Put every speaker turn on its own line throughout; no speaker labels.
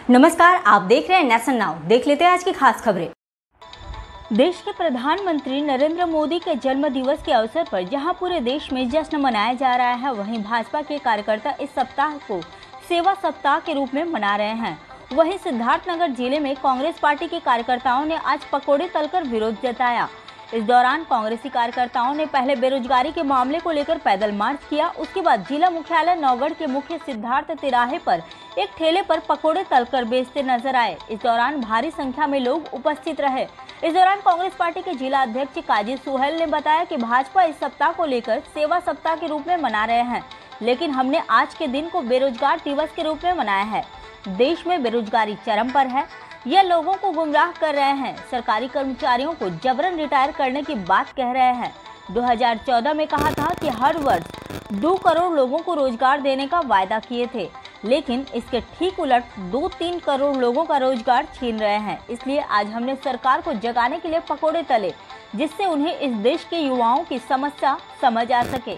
नमस्कार, आप देख रहे हैं नेशन नाउ। देख लेते हैं आज की खास खबरें। देश के प्रधानमंत्री नरेंद्र मोदी के जन्म दिवस के अवसर पर जहां पूरे देश में जश्न मनाया जा रहा है, वहीं भाजपा के कार्यकर्ता इस सप्ताह को सेवा सप्ताह के रूप में मना रहे हैं। वहीं सिद्धार्थनगर जिले में कांग्रेस पार्टी के कार्यकर्ताओं ने आज पकोड़े तलकर विरोध जताया। इस दौरान कांग्रेसी कार्यकर्ताओं ने पहले बेरोजगारी के मामले को लेकर पैदल मार्च किया। उसके बाद जिला मुख्यालय नौगढ़ के मुख्य सिद्धार्थ तिराहे पर एक ठेले पर पकोड़े तलकर बेचते नजर आए। इस दौरान भारी संख्या में लोग उपस्थित रहे। इस दौरान कांग्रेस पार्टी के जिला अध्यक्ष काजी सुहेल ने बताया कि भाजपा इस सप्ताह को लेकर सेवा सप्ताह के रूप में मना रहे हैं, लेकिन हमने आज के दिन को बेरोजगार दिवस के रूप में मनाया है। देश में बेरोजगारी चरम पर है। यह लोगों को गुमराह कर रहे हैं। सरकारी कर्मचारियों को जबरन रिटायर करने की बात कह रहे हैं। 2014 में कहा था कि हर वर्ष 2 करोड़ लोगों को रोजगार देने का वायदा किए थे, लेकिन इसके ठीक उलट 2-3 करोड़ लोगों का रोजगार छीन रहे हैं। इसलिए आज हमने सरकार को जगाने के लिए पकोड़े तले, जिससे उन्हें इस देश के युवाओं की समस्या समझ आ सके।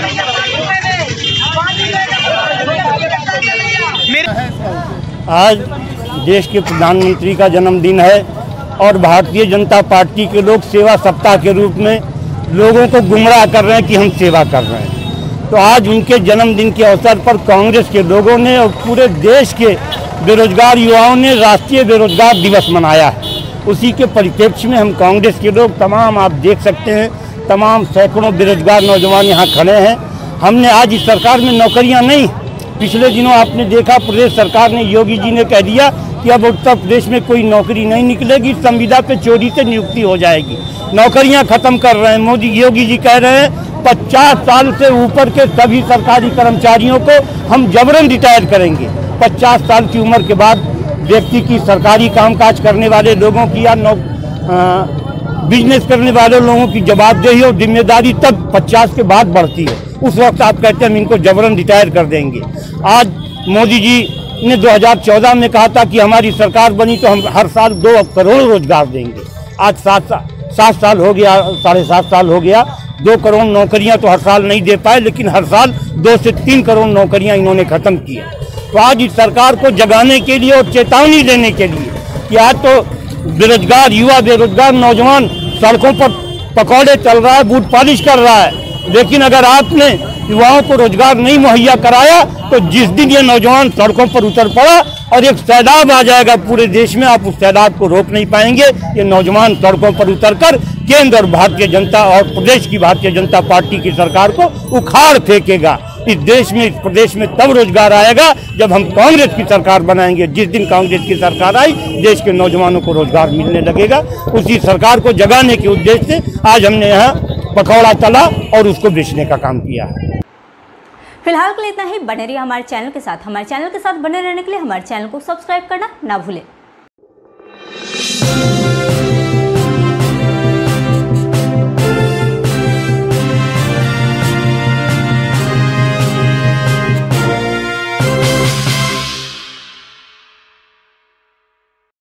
आज देश के प्रधानमंत्री का जन्मदिन है और भारतीय जनता पार्टी के लोग सेवा सप्ताह के रूप में लोगों को गुमराह कर रहे हैं कि हम सेवा कर रहे हैं। तो आज उनके जन्मदिन के अवसर पर कांग्रेस के लोगों ने और पूरे देश के बेरोजगार युवाओं ने राष्ट्रीय बेरोजगार दिवस मनाया है। उसी के परिप्रेक्ष्य में हम कांग्रेस के लोग तमाम, आप देख सकते हैं, तमाम सैकड़ों बेरोजगार नौजवान यहाँ खड़े हैं। हमने आज इस सरकार में नौकरियाँ नहीं, पिछले दिनों आपने देखा प्रदेश सरकार ने, योगी जी ने कह दिया कि अब उत्तर प्रदेश में कोई नौकरी नहीं निकलेगी, संविदा पे चोरी से नियुक्ति हो जाएगी। नौकरियां खत्म कर रहे हैं योगी जी कह रहे हैं 50 साल से ऊपर के सभी सरकारी कर्मचारियों को हम जबरन रिटायर करेंगे। 50 साल की उम्र के बाद व्यक्ति की सरकारी कामकाज करने वाले लोगों की या बिजनेस करने वाले लोगों की जवाबदेही और जिम्मेदारी तब 50 के बाद बढ़ती है। उस वक्त आप कहते हैं हम इनको जबरन रिटायर कर देंगे। आज मोदी जी ने 2014 में कहा था कि हमारी सरकार बनी तो हम हर साल 2 करोड़ रोजगार देंगे। आज 7 साल हो गया, 7.5 साल हो गया। 2 करोड़ नौकरियां तो हर साल नहीं दे पाए, लेकिन हर साल 2 से 3 करोड़ नौकरियां इन्होंने खत्म की है। तो आज इस सरकार को जगाने के लिए और चेतावनी देने के लिए कि आज तो बेरोजगार युवा, बेरोजगार नौजवान सड़कों पर पकौड़े चल रहा है, बूट पॉलिश कर रहा है, लेकिन अगर आपने युवाओं को रोजगार नहीं मुहैया कराया तो जिस दिन ये नौजवान सड़कों पर उतर पड़ा और एक सैलाब आ जाएगा पूरे देश में, आप उस सैलाब को रोक नहीं पाएंगे। ये नौजवान सड़कों पर उतरकर केंद्र और भारतीय जनता और प्रदेश की भारतीय जनता पार्टी की सरकार को उखाड़ फेंकेगा। इस देश में, इस प्रदेश में तब रोजगार आएगा जब हम कांग्रेस की सरकार बनाएंगे। जिस दिन कांग्रेस की सरकार आई, देश के नौजवानों को रोजगार मिलने लगेगा। उसी सरकार को जगाने के उद्देश्य से आज हमने यहाँ पकौड़ा तला और उसको बेचने का काम किया है।
फिलहाल के लिए इतना ही। बने रहिए हमारे चैनल के साथ। हमारे चैनल के साथ बने रहने के लिए हमारे चैनल को सब्सक्राइब करना ना भूलें।